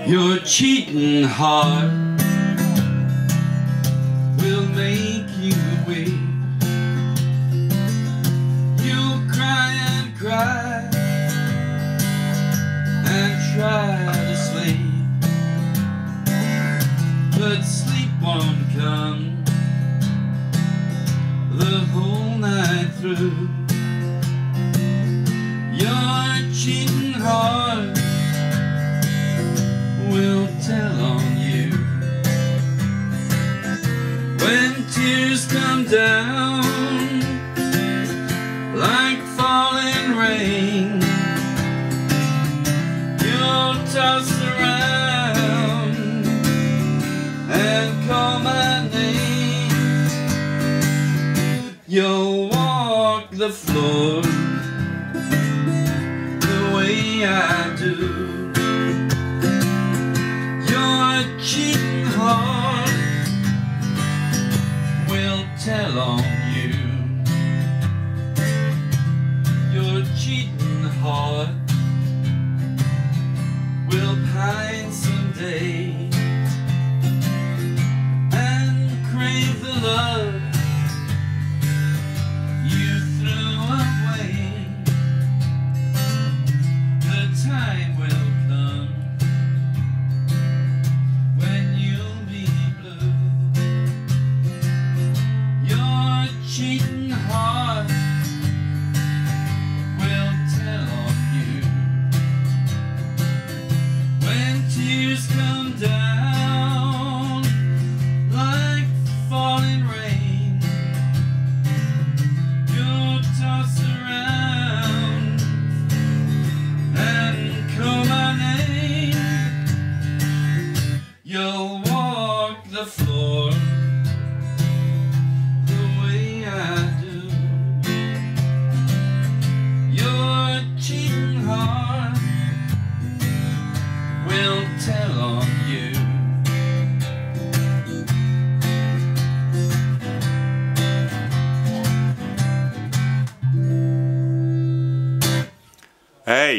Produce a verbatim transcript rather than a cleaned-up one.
Your cheating heart will make you weep. You'll cry and cry and try to sleep, but sleep won't come the whole night through. Your cheating heart will tell on you when tears come down like falling rain. You'll toss around and call my name. You'll walk the floor the way I do. Your cheating heart will tell on you. Your cheating heart will pine someday.